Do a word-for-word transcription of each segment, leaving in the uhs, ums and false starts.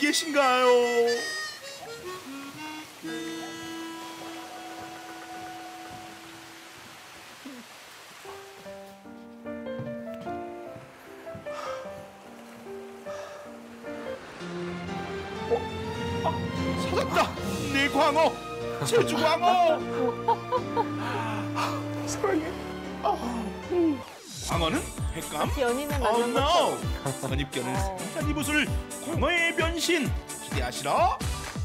계신가요? 어? 아, 찾았다! 내 광어! 제주 광어! 사랑해. 광어는 횟감? 연인을 Oh 만난 no! 것처럼. 선입견은 어. 상단 이붓을 광어의 변신! 기대하시라!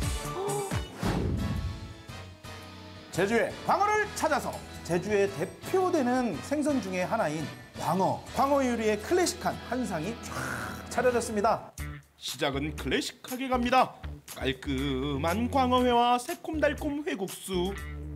제주의 광어를 찾아서 제주의 대표되는 생선 중에 하나인 광어. 광어 요리의 클래식한 한 상이 쫙 차려졌습니다. 시작은 클래식하게 갑니다. 깔끔한 광어회와 새콤달콤 회국수.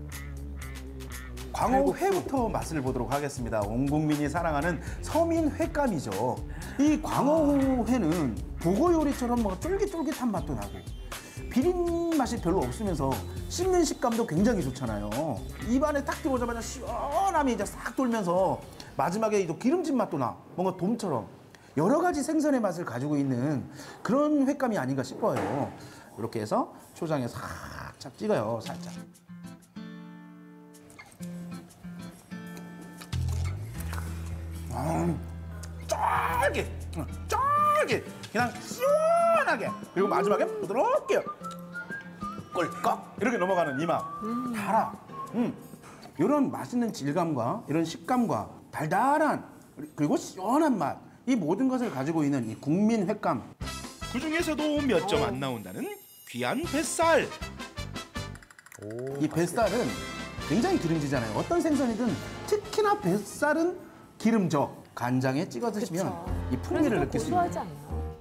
광어회부터 맛을 보도록 하겠습니다. 온 국민이 사랑하는 서민 횟감이죠. 이 광어회는 보고 요리처럼 뭐 쫄깃쫄깃한 맛도 나고 비린 맛이 별로 없으면서 씹는 식감도 굉장히 좋잖아요. 입안에 딱 들어오자마자 시원함이 이제 싹 돌면서 마지막에 또 기름진 맛도 나. 뭔가 돔처럼 여러 가지 생선의 맛을 가지고 있는 그런 횟감이 아닌가 싶어요. 이렇게 해서 초장에 살짝 찍어요. 살짝. 음, 쫄깃, 음, 쫄깃, 그냥 시원하게. 그리고 마지막에 부드럽게 꿀꺽 이렇게 넘어가는 이 맛. 음. 달아. 음, 이런 맛있는 질감과 이런 식감과 달달한 그리고 시원한 맛. 이 모든 것을 가지고 있는 이 국민 횟감. 그 중에서도 몇 점 안 나온다는 귀한 뱃살. 이 뱃살은 굉장히 기름지잖아요. 어떤 생선이든 특히나 뱃살은 기름져. 간장에 찍어 드시면 그쵸. 이 풍미를 그래서 느낄 수 고소하지 있는. 않나요?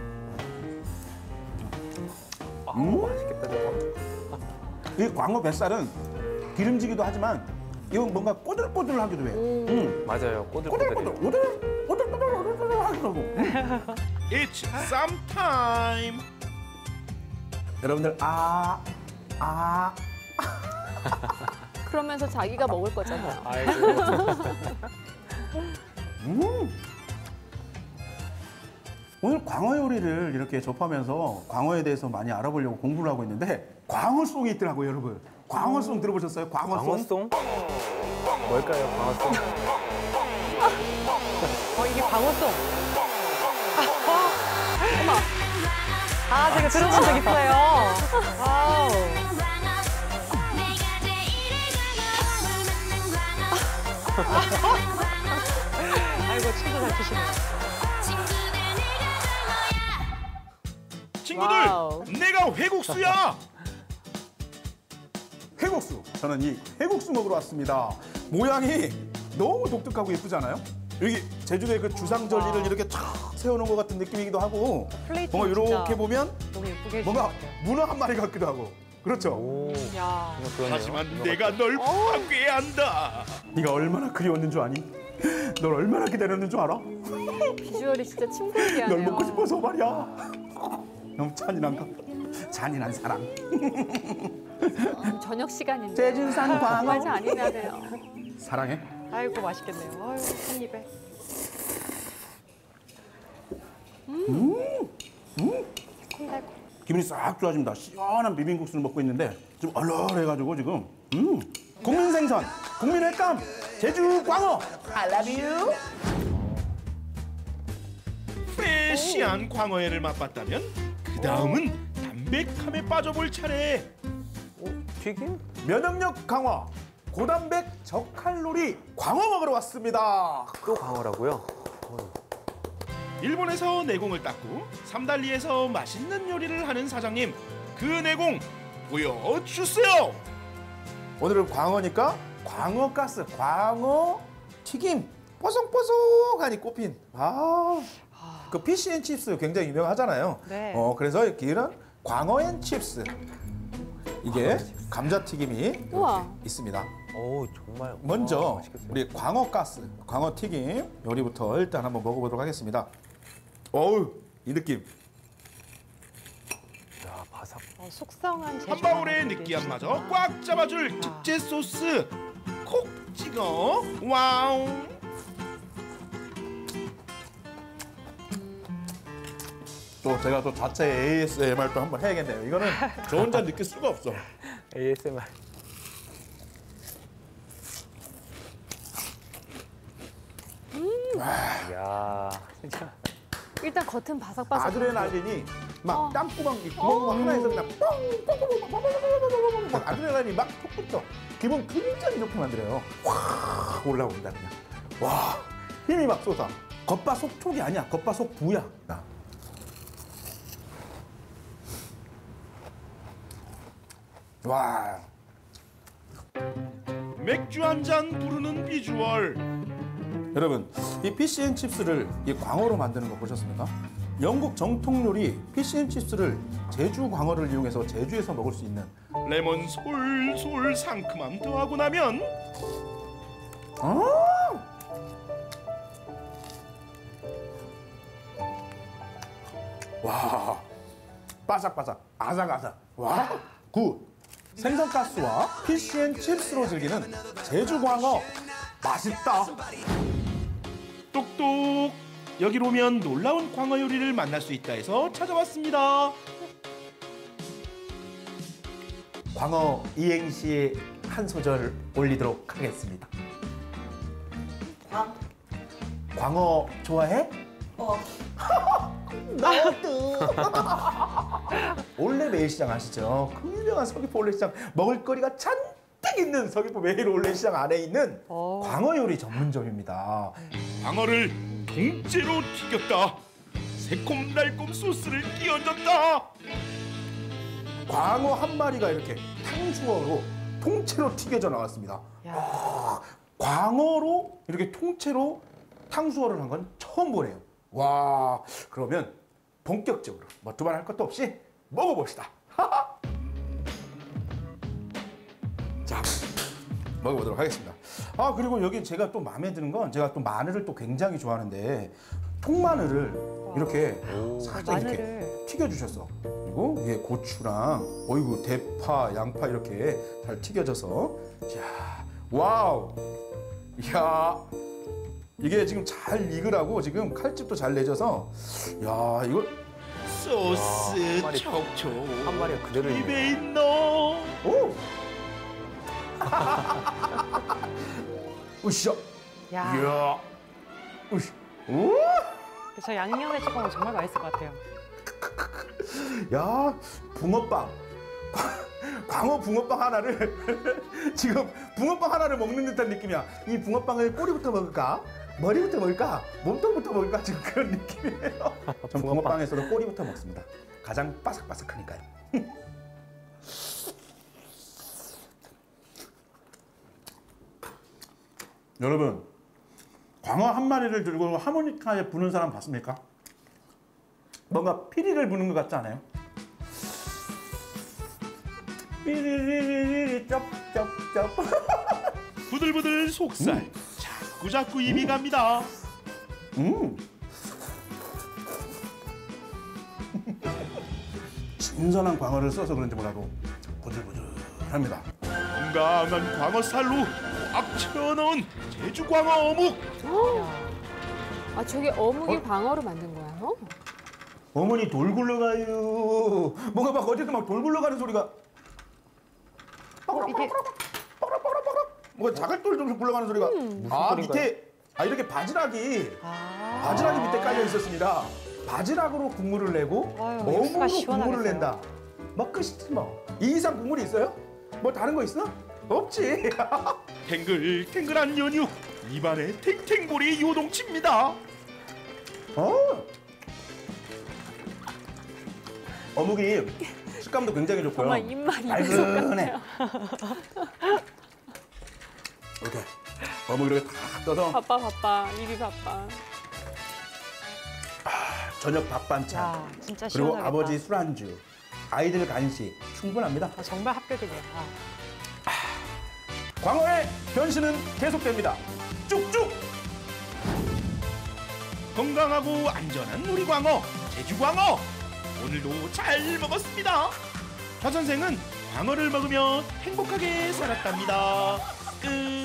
아, 음. 맛있겠다 저거. 이 광어 뱃살은 기름지기도 하지만 이건 뭔가 꼬들꼬들하기도 해. 음. 맞아요. 꼬들꼬들, 꼬들꼬들해요. 오들, 오들오들, 오들오들 하기도 하고. It's 쌈 타임. 여러분들 아, 아. 그러면서 자기가 먹을 거잖아요. 아이고. 음. 오늘 광어 요리를 이렇게 접하면서 광어에 대해서 많이 알아보려고 공부를 하고 있는데 광어송이 있더라고요, 여러분. 광어송 들어보셨어요? 광어송? 광어송? 뭘까요, 광어송? 어, 이게 광어송. 어머. 아, 제가 들어본 적 있어요. 와우. 아이고, 친구 잘 치시네. 친구들, 와우. 내가 회국수야. 회국수. 저는 이 회국수 먹으러 왔습니다. 모양이 너무 독특하고 예쁘잖아요? 여기 제주도의 그 주상절리를 이렇게 쫙 세워놓은 것 같은 느낌이기도 하고 플레이팅 뭔가 이렇게 진짜 보면 너무 예쁘게 해주신 것 뭔가 같아요. 문어 한 마리 같기도 하고 그렇죠? 오, 야. 이거 그러네요. 하지만 이거 내가 널 파괴한다. 네가 얼마나 그리웠는 줄 아니? 널 얼마나 기다렸는 줄 알아? 비주얼이 진짜 침샘이하네요. 널 먹고 싶어서 말이야. 너무 잔인한가? 잔인한 사랑. 음, 저녁 시간인데. 제주산 광어. 정말 잔인하네요. 사랑해. 아이고, 맛있겠네요. 아이고, 한 입에. 기분이 싹 좋아집니다. 시원한 비빔국수를 먹고 있는데 좀 얼얼해가지고 지금 음. 국민 생선, 국민 횟감, 제주 광어. I love you. 프레시한 광어회를 맛봤다면 그 다음은 담백함에 빠져볼 차례. 튀김? 면역력 강화, 고단백 저칼로리 광어 먹으러 왔습니다. 또 광어라고요? 일본에서 내공을 닦고 삼달리에서 맛있는 요리를 하는 사장님, 그 내공 보여주세요. 오늘은 광어니까 광어 가스, 광어 튀김, 뽀송뽀송하니 꼽힌. 아, 그 피시앤칩스 굉장히 유명하잖아요. 네. 어, 그래서 이런 광어앤칩스. 이게 감자튀김이 우와. 있습니다. 오, 정말. 먼저 와, 맛있겠어요. 우리 광어 가스, 광어 튀김 요리부터 일단 한번 먹어보도록 하겠습니다. 어우, 이 느낌. 야, 바삭. 어, 속성한 제주 한 방울의 광어를 느끼함마저 얘기해주시구나. 꽉 잡아줄 특제 소스 콕 찍어 와우. 또 제가 또 자체 에이에스엠알도 한번 해야겠네요. 이거는 저 혼자 느낄 수가 없어. 에이에스엠알. 야, 진짜. 일단 겉은 바삭바삭. 아드레날린이 막 어. 땀구멍 이 구멍 하나에서 그냥 뻥 막 아드레날린이 막 톡톡 기분 굉장히 좋게 만들어요. 확 올라온다 그냥. 와 힘이 막 솟아. 겉바속촉이 아니야. 겉바속부야. 나. 와. 맥주 한 잔 부르는 비주얼. 여러분, 이 피시앤칩스를 이 광어로 만드는 거 보셨습니까? 영국 정통 요리 피시앤칩스를 제주 광어를 이용해서 제주에서 먹을 수 있는 레몬 솔솔 상큼함 더하고 나면 어! 와, 바삭바삭, 아삭아삭, 와, 굿. 생선가스와 피시앤칩스로 즐기는 제주 광어 맛있다. 똑똑 여기로 오면 놀라운 광어 요리를 만날 수 있다 해서 찾아왔습니다. 광어 이행시에 한 소절 올리도록 하겠습니다. 광? 광어 좋아해? 어. 나도. 올레 매일시장 아시죠? 그 유명한 서귀포 올레시장 먹을거리가 잔뜩 있는 서귀포 매일 올레시장 안에 있는 오. 광어 요리 전문점입니다. 광어를 통째로 튀겼다. 새콤달콤 소스를 끼얹었다. 광어 한 마리가 이렇게 탕수어로 통째로 튀겨져 나왔습니다. 야. 광어로 이렇게 통째로 탕수어를 한 건 처음 보네요. 와, 그러면 본격적으로 뭐 두말할 것도 없이 먹어봅시다. 자, 먹어보도록 하겠습니다. 아, 그리고 여기 제가 또 마음에 드는 건 제가 또 마늘을 또 굉장히 좋아하는데 통마늘을 이렇게 살짝 이렇게 마늘을. 튀겨주셨어. 그리고 위에 고추랑 어이구 대파, 양파 이렇게 잘 튀겨져서 자, 와우, 이야. 이게 지금 잘 익으라고 지금 칼집도 잘 내줘서 야 이거 소스 아, 한 마리. 촉촉 한 마리가 그대로 있네. 입에 있노. 오 으쌰 야. 이야 으쌰 오 저 양념에 찍어 먹으면 정말 맛있을 것 같아요. 야 붕어빵 광어 붕어빵 하나를 지금 붕어빵 하나를 먹는 듯한 느낌이야. 이 붕어빵을 꼬리부터 먹을까? 머리부터 먹을까? 몸통부터 먹을까? 지금 그런 느낌이에요. 전 붕어빵에서도 꼬리부터 먹습니다. 가장 바삭바삭하니까요. 여러분, 광어 한 마리를 들고 하모니카에 부는 사람 봤습니까? 뭔가 피리를 부는 것 같지 않아요? 삐리리리리 쩝쩝쩝. 부들부들 속살 자꾸자꾸 입이 갑니다. 음. 신선한 광어를 써서 그런지 몰라도 부들부들합니다. 건강한 광어살로 꽉 채워넣은 제주 광어 어묵. 아 저게 어묵이 어? 광어로 만든 거야? 어? 어머니 돌 굴러가요. 뭔가 막 어디서 막 돌 굴러가는 소리가. 이게 뭔가 자갈돌 좀 굴러가는 소리가. 아 소리인가요? 밑에 아 이렇게 바지락이 아. 바지락이 밑에 깔려 있었습니다. 바지락으로 국물을 내고 아유, 어묵으로 육수가 국물을 시원하겠어요. 낸다. 막 끝이지 뭐. 이 이상 국물이 있어요? 뭐 다른 거 있어? 없지. 탱글탱글한 연육 입안에 탱탱볼이 요동칩니다. 어. 어묵이 식감도 굉장히 좋고요. 정말 입맛이 달근해. 이렇게 어묵 이렇게 탁 떠서 바빠 바빠 입이 바빠. 저녁 밥 반찬 야, 진짜 그리고 시원하겠다. 아버지 술안주, 아이들 간식 충분합니다. 아, 정말 합격이네요. 아. 광어의 변신은 계속됩니다. 쭉쭉. 건강하고 안전한 우리 광어 제주 광어 오늘도 잘 먹었습니다. 화 선생은 광어를 먹으며 행복하게 살았답니다. 끝.